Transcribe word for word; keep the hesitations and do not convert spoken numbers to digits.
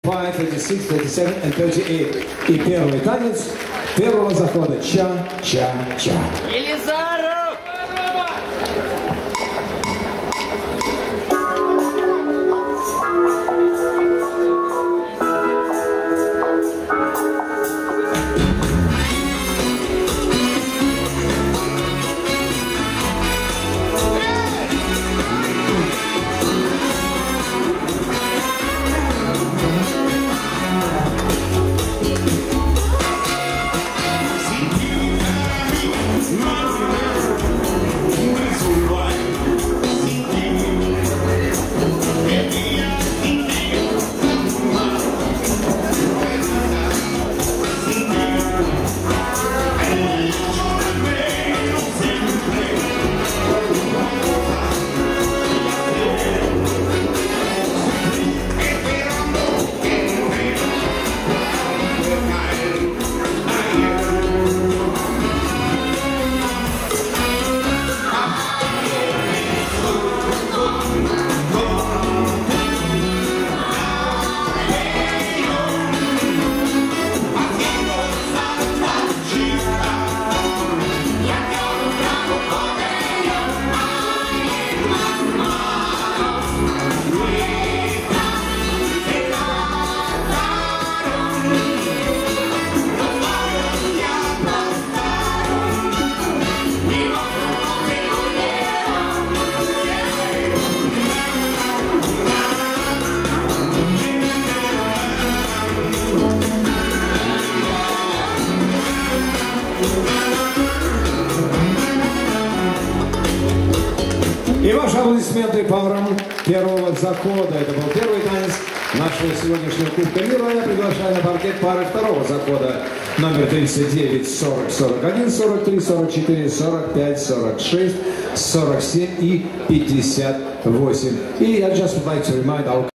пять, тридцать шесть, тридцать семь и тридцать восемь. И первый танец первого захода. Ча-ча-ча. Елизаров! И ваши аплодисменты парам первого захода. Это был первый танец нашего сегодняшнего Кубка мира. Я приглашаю на паркет пары второго захода. Номер тридцать девять, сорок, сорок один, сорок три, сорок четыре, сорок пять, сорок шесть, сорок семь и пятьдесят восемь. И I just would like to remind our